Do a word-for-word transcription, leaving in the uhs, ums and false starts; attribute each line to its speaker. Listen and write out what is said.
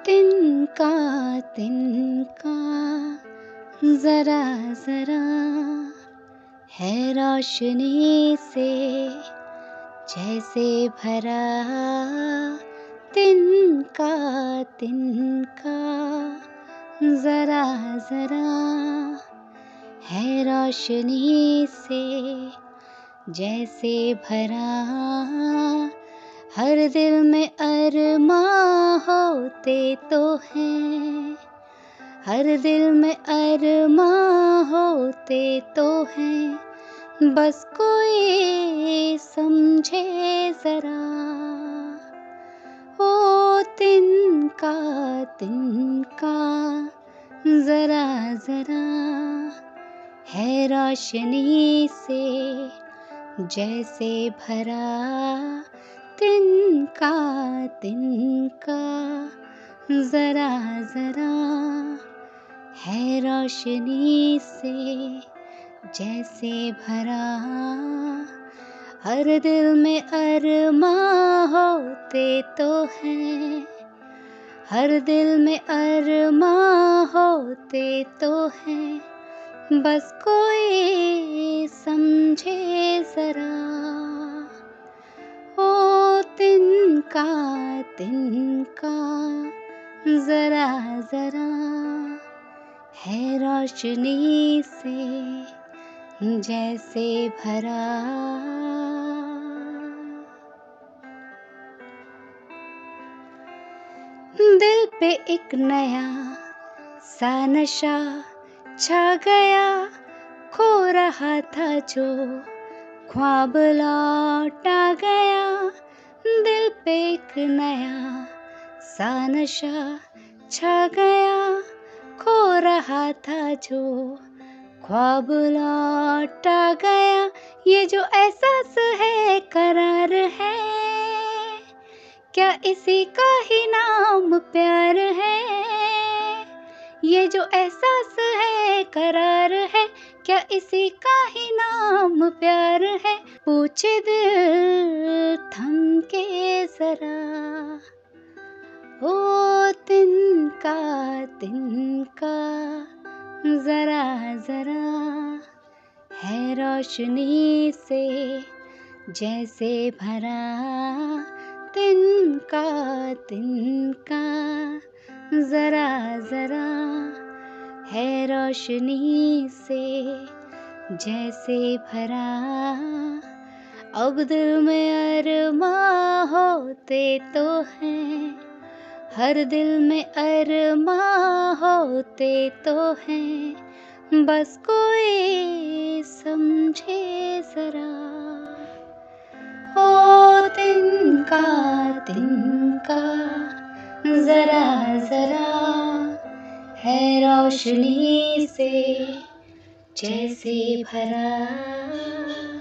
Speaker 1: तिनका तिनका जरा जरा है रोशनी से जैसे भरा। तिनका तिनका जरा जरा है रोशनी से जैसे भरा। हर दिल में अरमां होते तो हैं, हर दिल में अरमां होते तो हैं, बस कोई समझे जरा। ओ तिनका तिनका जरा जरा है रोशनी से जैसे भरा। तिनका तिनका जरा जरा है रोशनी से जैसे भरा। हर दिल में अरमां होते तो हैं, हर दिल में अरमां होते तो हैं, बस कोई समझे जरा। ओ तिनका तिनका जरा जरा है रोशनी से जैसे भरा। दिल पे एक नया सा नशा छा गया, खो रहा था जो ख्वाब लौट आ गया। दिल पे एक नया सा नशा छा गया, खो रहा था जो ख्वाब लौट आ गया। ये जो एहसास है करार है, क्या इसी का ही नाम प्यार है। ये जो एहसास है करार है, क्या इसी का ही नाम प्यार है। पूछे दिल थम के जरा, ओ तिनका तिनका जरा जरा है रोशनी से जैसे भरा। तिनका तिनका जरा जरा है रोशनी से जैसे भरा। अब दिल में अरमां होते तो हैं, हर दिल में अरमां होते तो हैं, बस कोई समझे जरा। ओ तिनका तिनका जरा जरा है रोशनी से जैसे भरा।